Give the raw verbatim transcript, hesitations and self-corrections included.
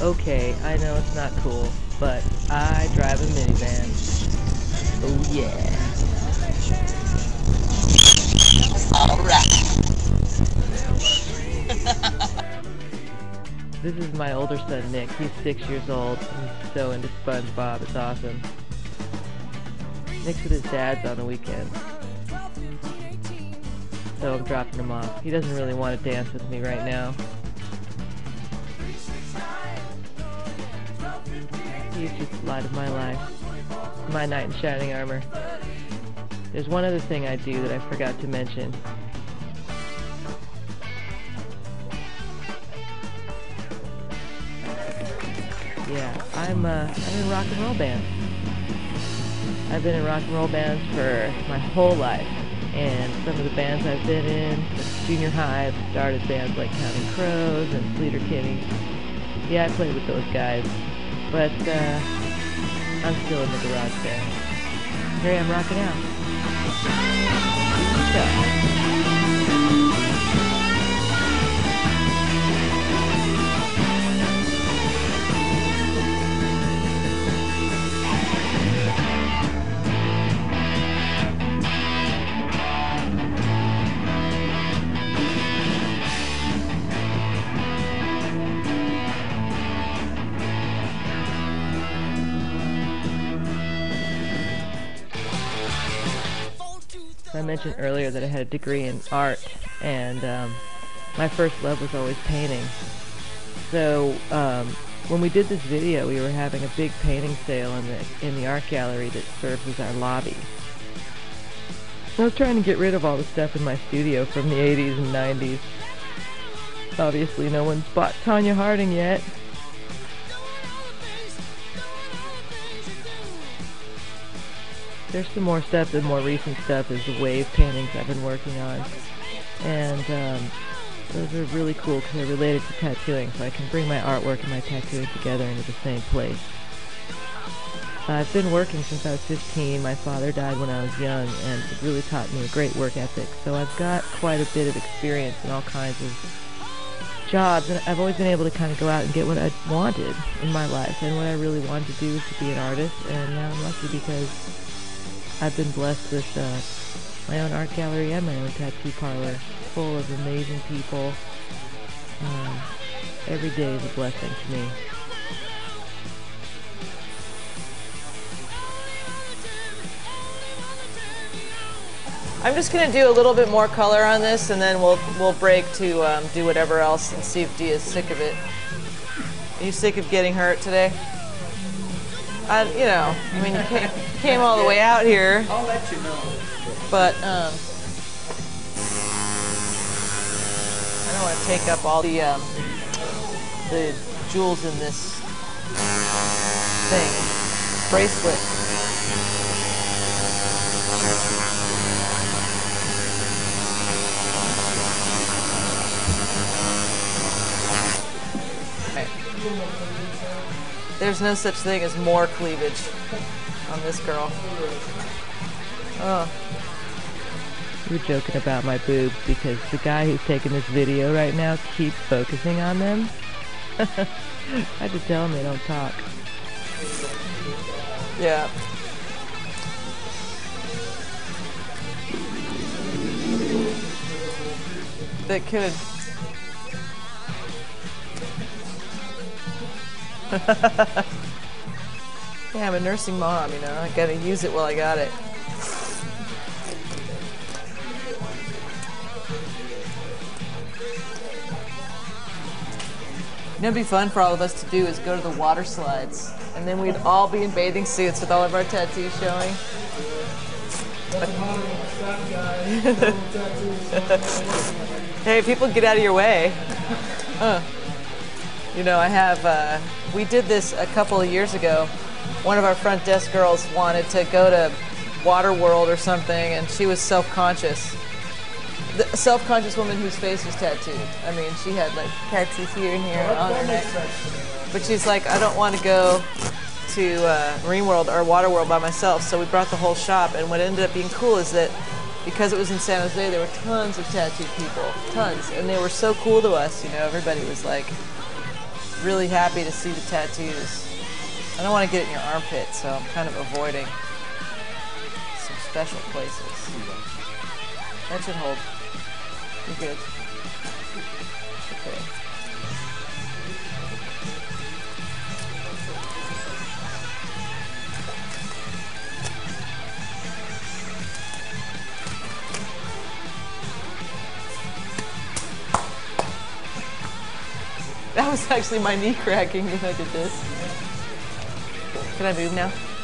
Okay, I know it's not cool, but I drive a minivan. Oh yeah. Alright. This is my older son, Nick. He's six years old. He's so into SpongeBob. It's awesome. Nick's with his dad's on the weekend. So I'm dropping him off. He doesn't really want to dance with me right now. He's just the light of my life. My knight in shining armor. There's one other thing I do that I forgot to mention. Yeah, I'm, uh, I'm in rock and roll bands. I've been in rock and roll bands for my whole life. And some of the bands I've been in, junior high, I've started bands like Counting Crows and Sleater-Kinney. Yeah, I played with those guys. But, uh, I'm still in the garage band. Here I am rocking out. So. I mentioned earlier that I had a degree in art, and um, my first love was always painting. So um, when we did this video, we were having a big painting sale in the in the art gallery that serves as our lobby. I was trying to get rid of all the stuff in my studio from the eighties and nineties. Obviously, no one's bought Tonya Harding yet. There's some more stuff, the more recent stuff is the wave paintings I've been working on. And um, those are really cool because they're related to tattooing, so I can bring my artwork and my tattooing together into the same place. I've been working since I was fifteen. My father died when I was young, and it really taught me a great work ethic. So I've got quite a bit of experience in all kinds of jobs, and I've always been able to kind of go out and get what I wanted in my life. And what I really wanted to do was to be an artist, and now I'm lucky because I've been blessed with uh, my own art gallery and my own tattoo parlor, full of amazing people. Um, every day is a blessing to me. I'm just gonna do a little bit more color on this, and then we'll we'll break to um, do whatever else and see if Dia's sick of it. Are you sick of getting hurt today? I, you know, I mean, you came, came all the way out here. I'll let you know. But um, I don't want to take up all the um, the jewels in this thing, bracelet. There's no such thing as more cleavage on this girl. Oh. You're joking about my boobs because the guy who's taking this video right now keeps focusing on them. I had to tell him they don't talk. Yeah. That could. Yeah, I'm a nursing mom, you know. I gotta use it while I got it. You know, it'd be fun for all of us to do is go to the water slides, and then we'd all be in bathing suits with all of our tattoos showing. Hey, people, get out of your way. Uh. You know, I have, uh, we did this a couple of years ago. One of our front desk girls wanted to go to Waterworld or something, and she was self-conscious. The self-conscious woman whose face was tattooed. I mean, she had like tattoos here and here on her neck. But she's like, I don't want to go to uh, Marine World or Waterworld by myself, so we brought the whole shop, and what ended up being cool is that because it was in San Jose, there were tons of tattooed people, tons, and they were so cool to us, you know, everybody was like really happy to see the tattoos. I don't want to get it in your armpit, so I'm kind of avoiding some special places. That should hold. You're good. Okay. That was actually my knee cracking when I did this. Can I move now?